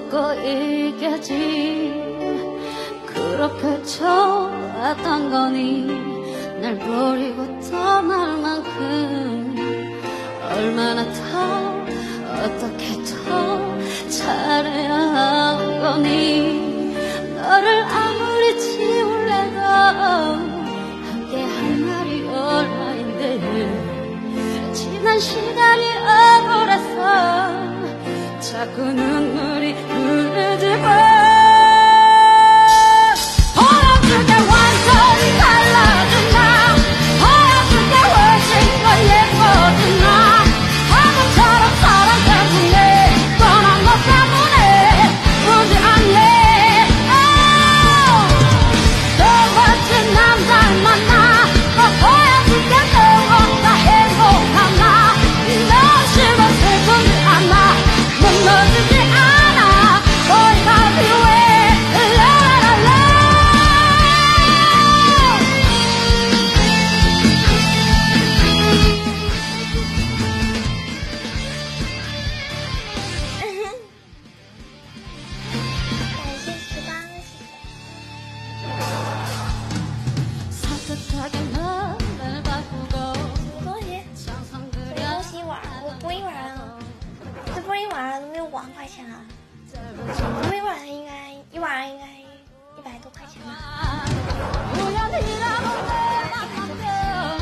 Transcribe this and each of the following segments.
웃고 있겠지. 그렇게 좋았던 거니 날 버리고 떠날 만큼 얼마나 더 어떻게 더 잘해야 한 거니. 너를 아무리 지울래도 함께한 날이 얼마인데 지난 시간이 억울해서 자꾸 눈물이 흐르지 마. 보여줄게 완전히 달라진 나. 보여줄게 훨씬 더 예뻐진 나. 바보처럼 사랑 때문에 떠난 것 때문에 보지 않네. 더 멋진 남자를 만나. 보여줄게 너보다 행복한 나. 너 싫어 슬프지 않아. 무너지지 않아. 거의 다 필요해. 라라라. 산뜻하게 맘을 바꾸고 东西， 상상 这 그려 东西晚上我播一晚上，这播一晚上都没有5万块钱了，播一晚上应该一晚上应该100多块钱吧。 우연이라고 내 만나면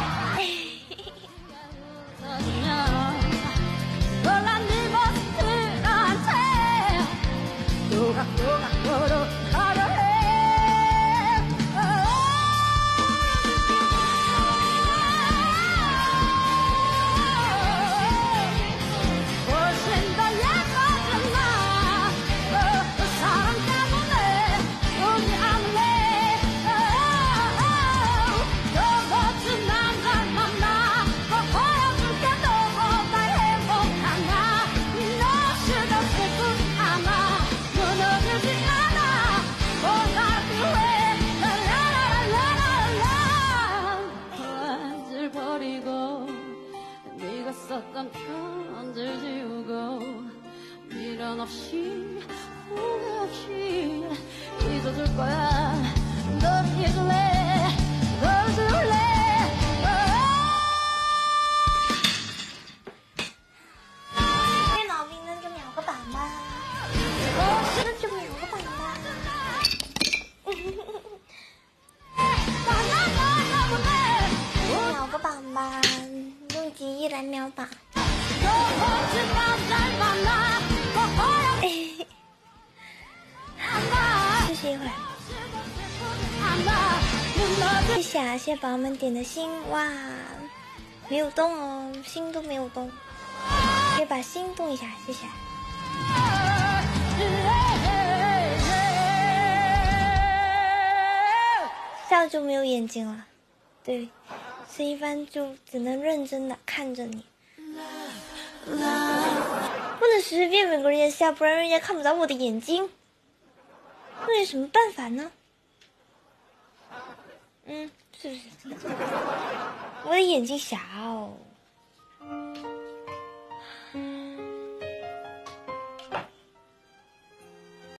놀란 네 모습들한테 또각또각 걸어가려 해. 훨씬 더 예뻐진 나. 그 사람 때문에 보지 않을래. 더 멋진 남자를 만나. 더 보여줄게 너보다 행복한 나. 너 싫어 슬프지 않아. 무너지지 않아. 뭐가 필요해. 라라라라라라. 편지를 버리고 네가 썼던 편지를 지우고 미련 없이 후회 없이 잊어줄 거야. 널 잊을래. 널 잊을래. 电脑屏那就秒个版吧，那就秒个版吧。秒个版吧，用几亿来秒版。 더 멋진 남자를 만나. 더 보여줄게 休息一会儿， 않아. 무너지지 谢谢啊，谢谢宝宝们点的心，哇，没有动哦，心都没有动，可以把心动一下，谢谢。笑就没有眼睛了，对，所以一般就只能认真的看着你，不能随随便便跟人家笑，不然人家看不着我的眼睛。那有什么办法呢？是不是？我的眼睛小。